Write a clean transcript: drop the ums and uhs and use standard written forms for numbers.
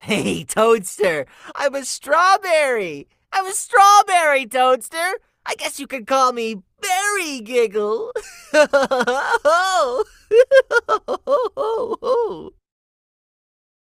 Hey, Toadster, I'm a strawberry. I'm a strawberry, Toadster. I guess you could call me Berry Giggle.